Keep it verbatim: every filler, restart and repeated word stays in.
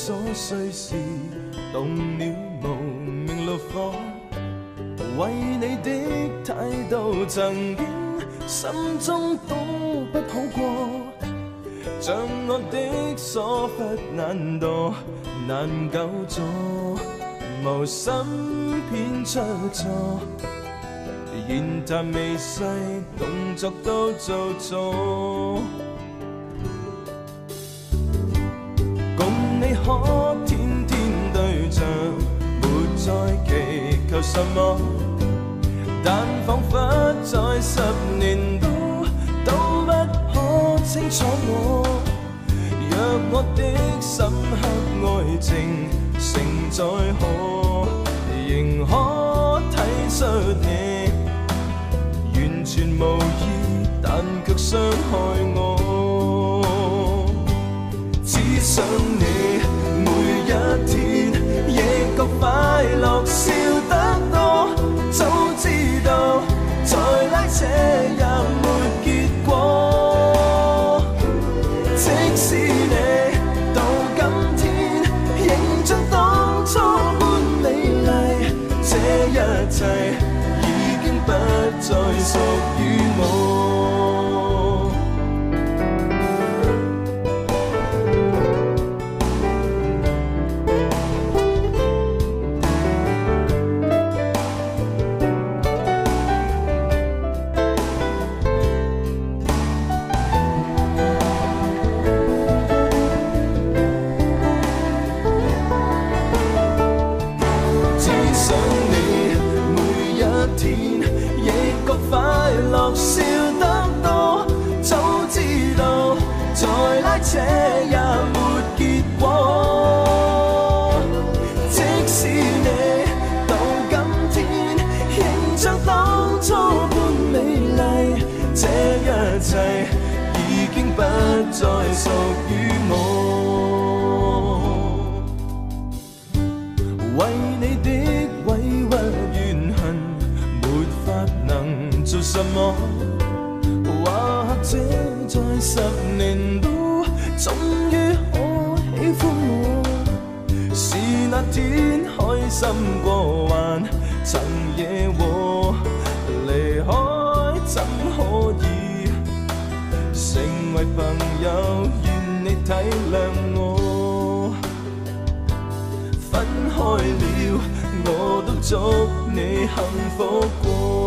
瑣碎事，動了無名怒火。為你的態度，曾經心中都不好過。像我的疏忽懶惰，難救助，無心偏出錯。言談微細，動作都做錯。共你可天天對象，沒再祈求什麼，但彷彿在十年都都不可清楚我。若我的深刻愛情承載可，仍可體恤你。完全無意，但卻傷害我。只想你每一天亦覺快樂，笑得多。早知道再拉扯也沒結果。即使你到今天仍像當初般美麗，這一切已經不再屬於我。只想你每一天亦覺快樂，笑得多。早知道再拉扯也沒結果。即使你到今天仍像當初般美麗，這一切已經不再屬於我。為你的委屈怨恨，沒法能做什麼。或者在十年都終於可喜歡我，是那天開心過還曾惹禍，離開怎可以成為朋友？願你體諒我。分開了，我都祝你幸福過。